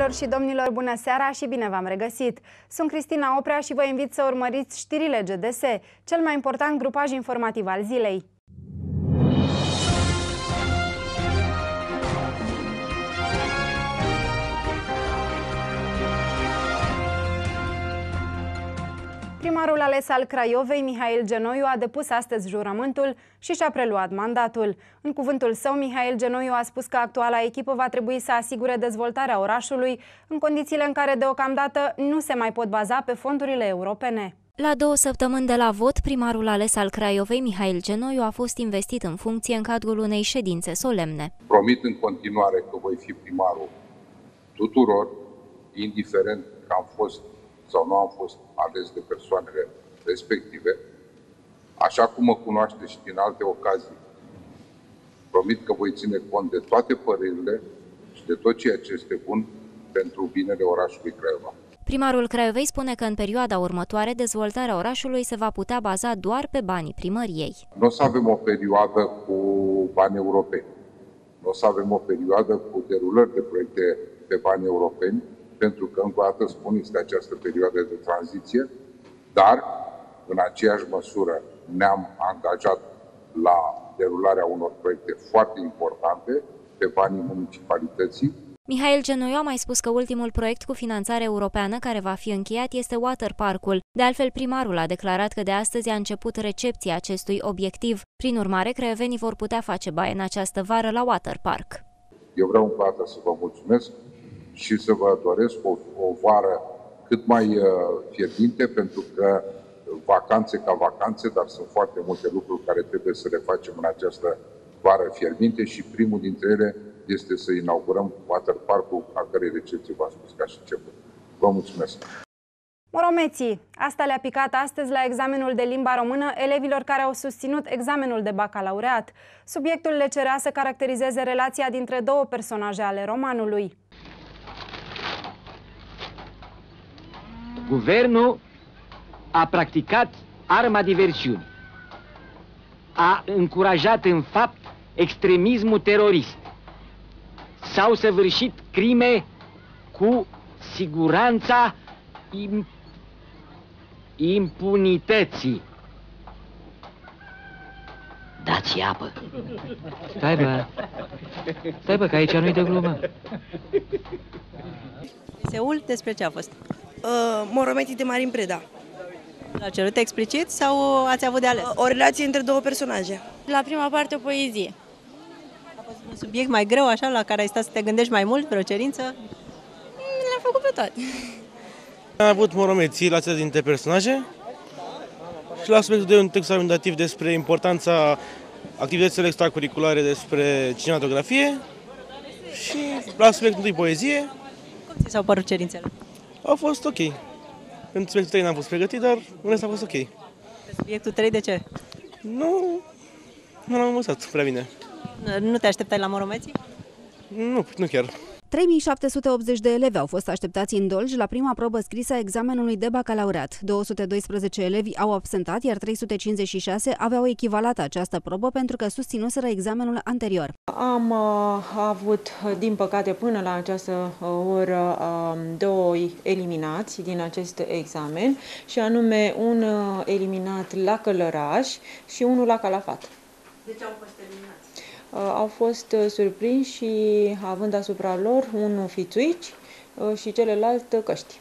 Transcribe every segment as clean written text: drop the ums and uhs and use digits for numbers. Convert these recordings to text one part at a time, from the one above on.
Doamnelor și domnilor, bună seara și bine v-am regăsit! Sunt Cristina Oprea și vă invit să urmăriți știrile GDS, cel mai important grupaj informativ al zilei. Primarul ales al Craiovei, Mihail Genoiu, a depus astăzi jurământul și și-a preluat mandatul. În cuvântul său, Mihail Genoiu a spus că actuala echipă va trebui să asigure dezvoltarea orașului în condițiile în care deocamdată nu se mai pot baza pe fondurile europene. La 2 săptămâni de la vot, primarul ales al Craiovei, Mihail Genoiu, a fost investit în funcție în cadrul unei ședințe solemne. Promit în continuare că voi fi primarul tuturor, indiferent că am fost sau nu am fost ales de persoanele respective, așa cum mă cunoaște și din alte ocazii. Promit că voi ține cont de toate părerile și de tot ceea ce este bun pentru binele orașului Craiova. Primarul Craiovei spune că în perioada următoare dezvoltarea orașului se va putea baza doar pe banii primăriei. Nu o să avem o perioadă cu bani europeni. Nu o să avem o perioadă cu derulări de proiecte pe bani europeni, pentru că, încă o dată spun, este această perioadă de tranziție, dar, în aceeași măsură, ne-am angajat la derularea unor proiecte foarte importante pe banii municipalității. Mihail Genoiu a mai spus că ultimul proiect cu finanțare europeană care va fi încheiat este Waterpark-ul. De altfel, primarul a declarat că de astăzi a început recepția acestui obiectiv. Prin urmare, craiovenii vor putea face baie în această vară la Waterpark. Eu vreau încă o dată să vă mulțumesc și să vă doresc o vară cât mai fierbinte, pentru că vacanțe ca vacanțe, dar sunt foarte multe lucruri care trebuie să le facem în această vară fierbinte și primul dintre ele este să inaugurăm Waterpark-ul, a cărei recepție v-am spus ca și început. Vă mulțumesc! Moromeții. Asta le-a picat astăzi la examenul de limba română elevilor care au susținut examenul de bacalaureat. Subiectul le cerea să caracterizeze relația dintre două personaje ale romanului. Guvernul a practicat arma diversiunii, a încurajat în fapt extremismul terorist, s-au săvârșit crime cu siguranța impunității. Dați apă. Stai bă, că aici nu-i de glumă. Seul, despre ce a fost? Moromeții de Marin Preda. L-a cerut explicit sau ați avut de ales? O relație între două personaje. La prima parte o poezie. A fost un subiect mai greu, așa, la care ai stat să te gândești mai mult, vreo cerință? Le-am făcut pe toate. Am avut Moromeții, relația dintre personaje și la subiectul de un text argumentativ despre importanța activităților extracurriculare despre cinematografie și la subiectul de poezie. Cum ți s-au părut cerințele? Au fost ok. Pentru subiectul 3 n-am fost pregătit, dar în rest a fost ok. Pe subiectul 3 de ce? Nu l-am învățat prea bine. Nu te așteptai la Moromeții? Nu chiar. 3780 de elevi au fost așteptați în Dolj la prima probă scrisă a examenului de bacalaureat. 212 elevi au absentat, iar 356 aveau echivalat această probă pentru că susținuseră examenul anterior. Am avut, din păcate, până la această oră, doi eliminați din acest examen, și anume un eliminat la Călăraș și unul la Calafat. De ce au fost eliminați? Au fost surprinși și având asupra lor unul fițuici și celălalt căști.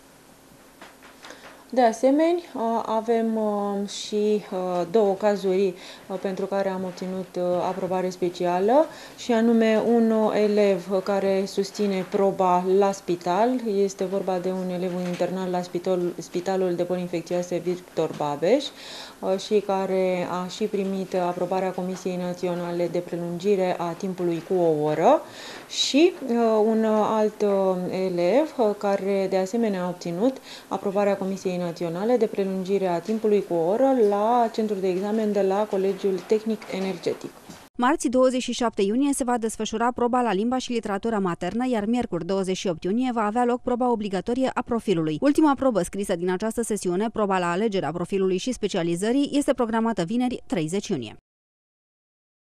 De asemenea, avem și două cazuri pentru care am obținut aprobare specială, și anume un elev care susține proba la spital. Este vorba de un elev internat la Spitalul de Boli Infecțioase Victor Babeș și care a și primit aprobarea Comisiei Naționale de Prelungire a timpului cu o oră, și un alt elev care de asemenea a obținut aprobarea Comisiei Naționale de Prelungire a timpului cu o oră la centrul de examen de la Colegiul Tehnic Energetic. Marți, 27 iunie, se va desfășura proba la limba și literatură maternă, iar miercuri, 28 iunie, va avea loc proba obligatorie a profilului. Ultima probă scrisă din această sesiune, proba la alegerea profilului și specializării, este programată vineri, 30 iunie.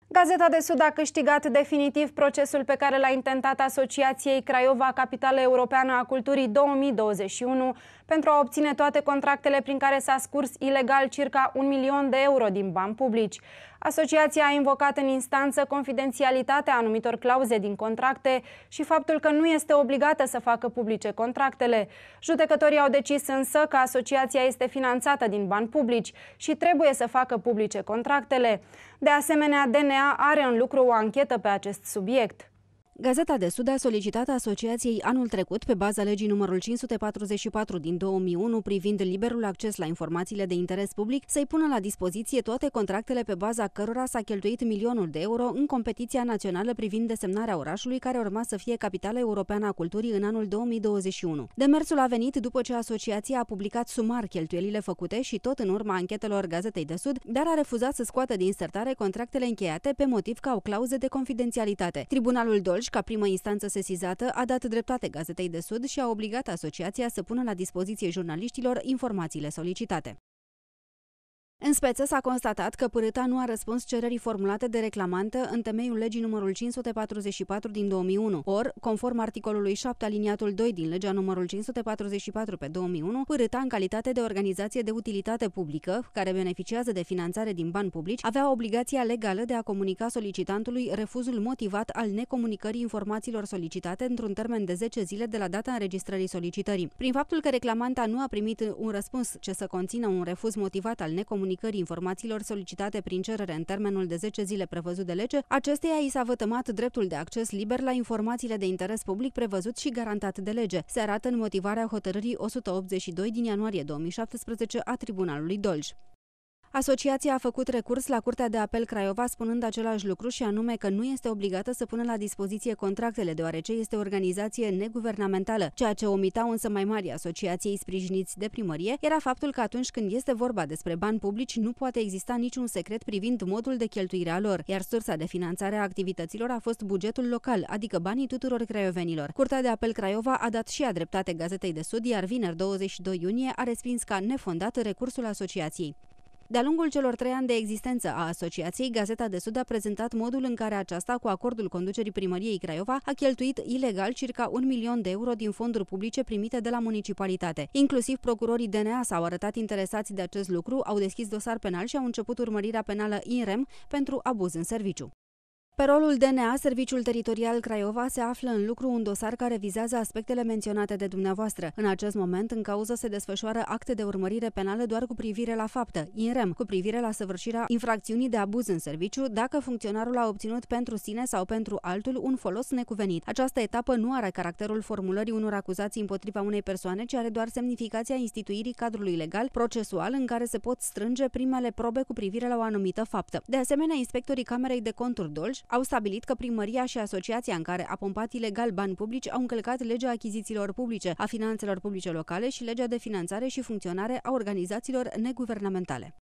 Gazeta de Sud a câștigat definitiv procesul pe care l-a intentat Asociației Craiova, Capitală Europeană a Culturii 2021, pentru a obține toate contractele prin care s-a scurs ilegal circa 1 milion de euro din bani publici. Asociația a invocat în instanță confidențialitatea anumitor clauze din contracte și faptul că nu este obligată să facă publice contractele. Judecătorii au decis însă că asociația este finanțată din bani publici și trebuie să facă publice contractele. De asemenea, DNA are în lucru o anchetă pe acest subiect. Gazeta de Sud a solicitat asociației anul trecut, pe baza legii numărul 544 din 2001 privind liberul acces la informațiile de interes public, să-i pună la dispoziție toate contractele pe baza cărora s-a cheltuit milionul de euro în competiția națională privind desemnarea orașului care urma să fie Capitală Europeană a Culturii în anul 2021. Demersul a venit după ce asociația a publicat sumar cheltuielile făcute și tot în urma anchetelor Gazetei de Sud, dar a refuzat să scoată din sertare contractele încheiate pe motiv că au clauze de confidențialitate. Tribunalul Dolj, ca primă instanță sesizată, a dat dreptate Gazetei de Sud și a obligat asociația să pună la dispoziție jurnaliștilor informațiile solicitate. În speță s-a constatat că Pârâta nu a răspuns cererii formulate de reclamantă în temeiul legii numărul 544 din 2001. Or, conform articolului 7 aliniatul 2 din legea numărul 544 pe 2001, Pârâta, în calitate de organizație de utilitate publică, care beneficiază de finanțare din bani publici, avea obligația legală de a comunica solicitantului refuzul motivat al necomunicării informațiilor solicitate într-un termen de 10 zile de la data înregistrării solicitării. Prin faptul că reclamanta nu a primit un răspuns ce să conțină un refuz motivat al necomunicării informațiilor solicitate prin cerere în termenul de 10 zile prevăzut de lege, acesteia i s-a vătămat dreptul de acces liber la informațiile de interes public prevăzut și garantat de lege. Se arată în motivarea hotărârii 182 din ianuarie 2017 a Tribunalului Dolj. Asociația a făcut recurs la Curtea de Apel Craiova spunând același lucru și anume că nu este obligată să pună la dispoziție contractele deoarece este o organizație neguvernamentală. Ceea ce omitau însă mai mari asociației sprijiniți de primărie era faptul că atunci când este vorba despre bani publici nu poate exista niciun secret privind modul de cheltuire a lor, iar sursa de finanțare a activităților a fost bugetul local, adică banii tuturor craiovenilor. Curtea de Apel Craiova a dat și a dreptate Gazetei de Sud, iar vineri 22 iunie a respins ca nefondat recursul asociației. De-a lungul celor 3 ani de existență a asociației, Gazeta de Sud a prezentat modul în care aceasta, cu acordul conducerii primăriei Craiova, a cheltuit ilegal circa 1 milion de euro din fonduri publice primite de la municipalitate. Inclusiv procurorii DNA s-au arătat interesați de acest lucru, au deschis dosar penal și au început urmărirea penală in rem pentru abuz în serviciu. Pe rolul DNA, Serviciul Teritorial Craiova se află în lucru un dosar care vizează aspectele menționate de dumneavoastră. În acest moment, în cauză se desfășoară acte de urmărire penală doar cu privire la faptă, in rem, cu privire la săvârșirea infracțiunii de abuz în serviciu, dacă funcționarul a obținut pentru sine sau pentru altul un folos necuvenit. Această etapă nu are caracterul formulării unor acuzații împotriva unei persoane, ci are doar semnificația instituirii cadrului legal, procesual, în care se pot strânge primele probe cu privire la o anumită faptă. De asemenea, inspectorii Camerei de Conturi Dolj au stabilit că primăria și asociația în care a pompat ilegal bani publici au încălcat legea achizițiilor publice, a finanțelor publice locale și legea de finanțare și funcționare a organizațiilor neguvernamentale.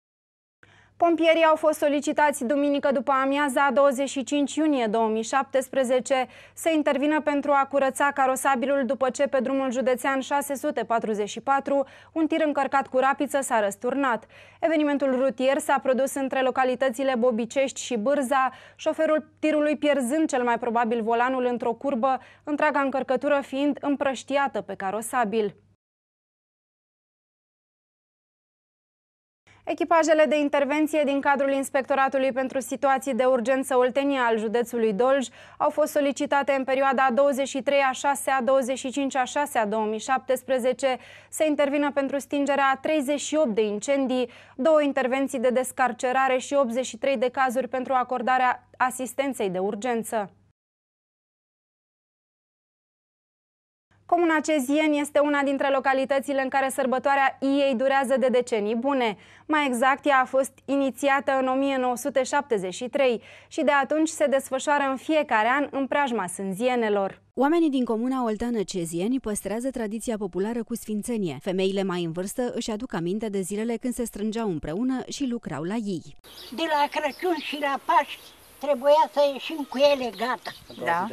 Pompierii au fost solicitați duminică după amiaza 25 iunie 2017 să intervină pentru a curăța carosabilul după ce pe drumul județean 644 un tir încărcat cu rapiță s-a răsturnat. Evenimentul rutier s-a produs între localitățile Bobicești și Bârza, șoferul tirului pierzând cel mai probabil volanul într-o curbă, întreaga încărcătură fiind împrăștiată pe carosabil. Echipajele de intervenție din cadrul Inspectoratului pentru Situații de Urgență Oltenia al județului Dolj au fost solicitate în perioada 23/6 - 25/6 2017 să intervină pentru stingerea a 38 de incendii, 2 intervenții de descarcerare și 83 de cazuri pentru acordarea asistenței de urgență. Comuna Cezien este una dintre localitățile în care sărbătoarea Iei durează de decenii bune. Mai exact, ea a fost inițiată în 1973 și de atunci se desfășoară în fiecare an în preajma sânzienelor. Oamenii din comuna olteană Cezieni păstrează tradiția populară cu sfințenie. Femeile mai în vârstă își aduc aminte de zilele când se strângeau împreună și lucrau la ei. De la Crăciun și la Paști trebuia să ieșim cu ele gata. Da.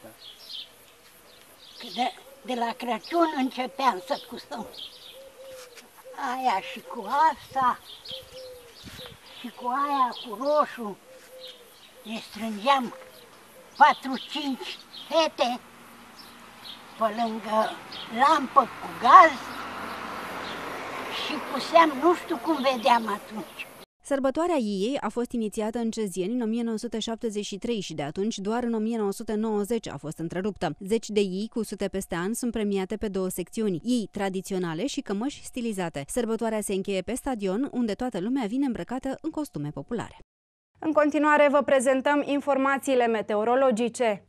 De la Crăciun începeam să cusăm aia și cu asta și cu aia cu roșu ne strângeam 4-5 fete pe lângă lampă cu gaz și puseam, nu știu cum vedeam atunci. Sărbătoarea Iei a fost inițiată în Cezeni în 1973 și de atunci doar în 1990 a fost întreruptă. 10 de iei cu sute peste an sunt premiate pe 2 secțiuni, iei tradiționale și cămăși stilizate. Sărbătoarea se încheie pe stadion, unde toată lumea vine îmbrăcată în costume populare. În continuare vă prezentăm informațiile meteorologice.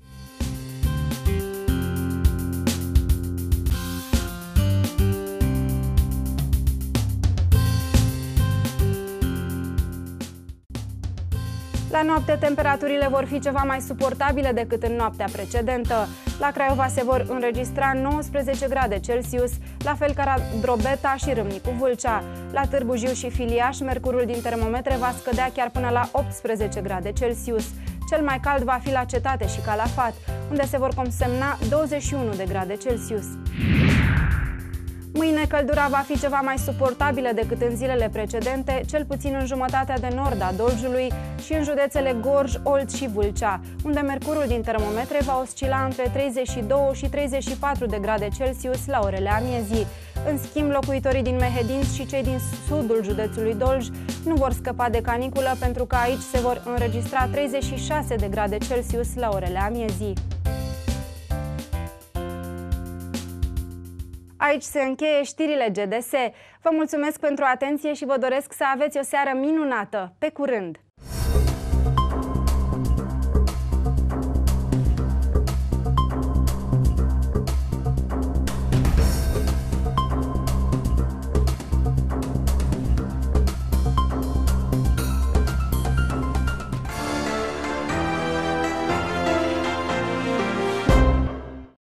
La noapte, temperaturile vor fi ceva mai suportabile decât în noaptea precedentă. La Craiova se vor înregistra 19 grade Celsius, la fel ca la Drobeta și Râmnicu Vâlcea. La Târgu Jiu și Filiaș, mercurul din termometre va scădea chiar până la 18 grade Celsius. Cel mai cald va fi la Cetate și Calafat, unde se vor consemna 21 de grade Celsius. Mâine căldura va fi ceva mai suportabilă decât în zilele precedente, cel puțin în jumătatea de nord a Dolgiului și în județele Gorj, Olt și Vâlcea, unde mercurul din termometre va oscila între 32 și 34 de grade Celsius la orele amiezii. În schimb, locuitorii din Mehedinți și cei din sudul județului Dolj nu vor scăpa de caniculă, pentru că aici se vor înregistra 36 de grade Celsius la orele amiezii. Aici se încheie știrile GDS. Vă mulțumesc pentru atenție și vă doresc să aveți o seară minunată. Pe curând!